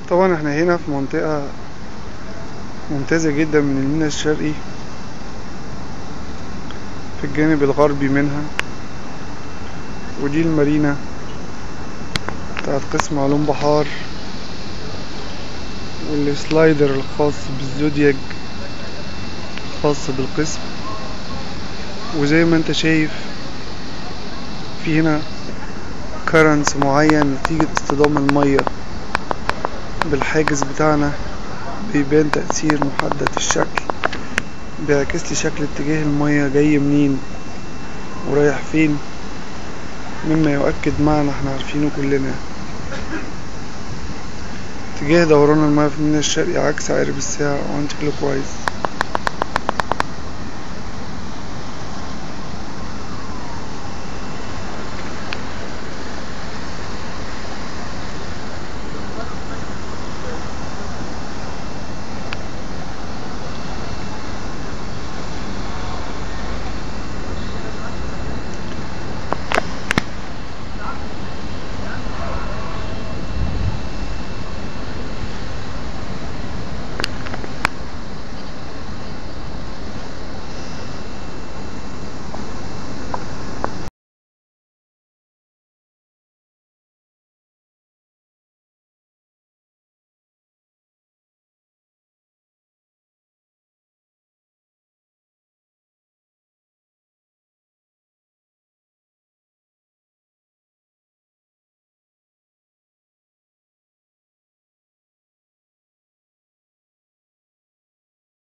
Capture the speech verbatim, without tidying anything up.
طبعا احنا هنا في منطقة ممتازة جدا من الميناء الشرقي في الجانب الغربي منها، ودي المارينا بتاعت قسم علوم بحار، والسلايدر الخاص بالزودياك الخاص بالقسم. وزي ما انت شايف في هنا كرنس معين نتيجة اصطدام المية بالحاجز بتاعنا، بيبان تأثير محدد الشكل، بيعكس لي شكل اتجاه المية جاي منين ورايح فين، مما يؤكد معنى احنا عارفينه كلنا. اتجاه دوران المياه في الميناء الشرقي عكس عقرب الساعة او anticlockwise.